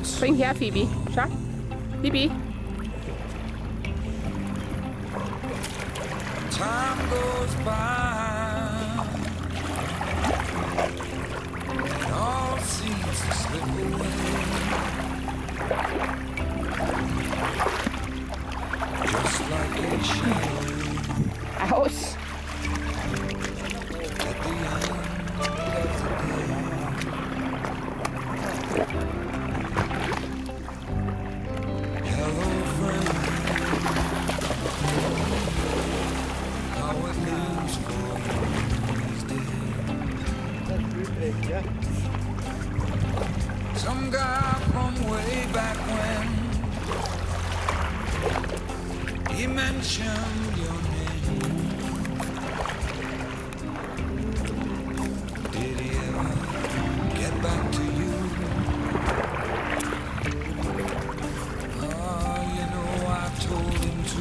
Bring her, Phoebe. Schau. Phoebe. Time goes by, it all seems to slip away, just like a shadow Aus. at the end of the day. Hello friend, how are things for you these days? Some guy from way back when, he mentioned your name. Did he ever get back to you? Oh, you know I told him to.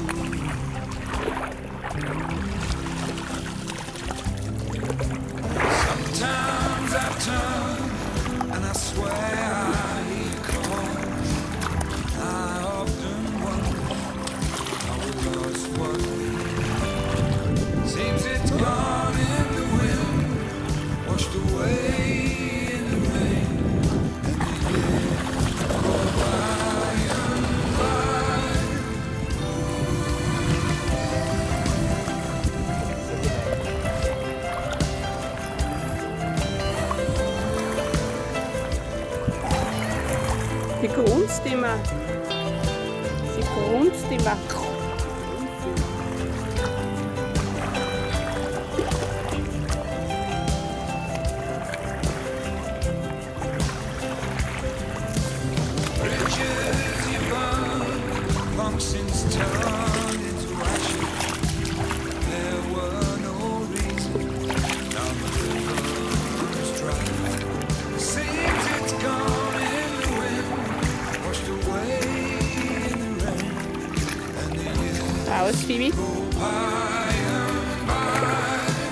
Sometimes I turn and I swear I hear calls. I often wonder how we lost what we had. Seems it's gone in the wind, washed away in the rain, and the years go by and by. Sie grunzt immer. Sie grunzt immer. Bridges you burned, pumpkins turned into ashes. There were no reasons, now the river's dry. Seems it's gone in the wind, washed away in the rain, and the years Aus, Phoebe. go by and by.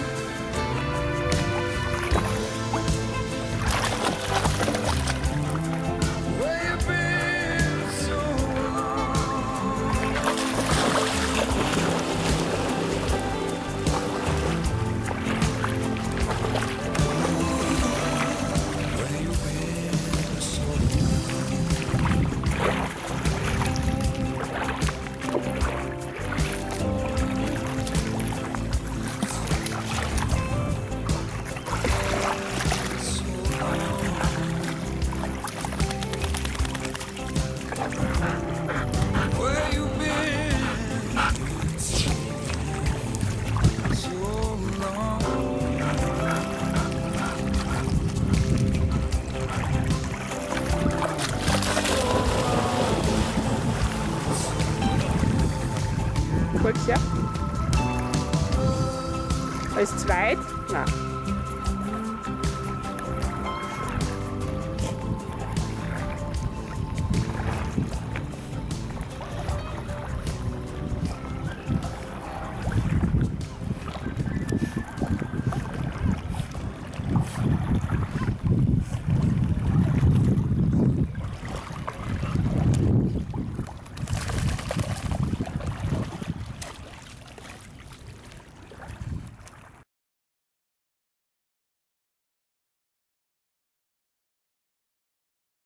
Where you been so long? Where you been so Where you been so long? Folgst ja? Als zweit? Nein.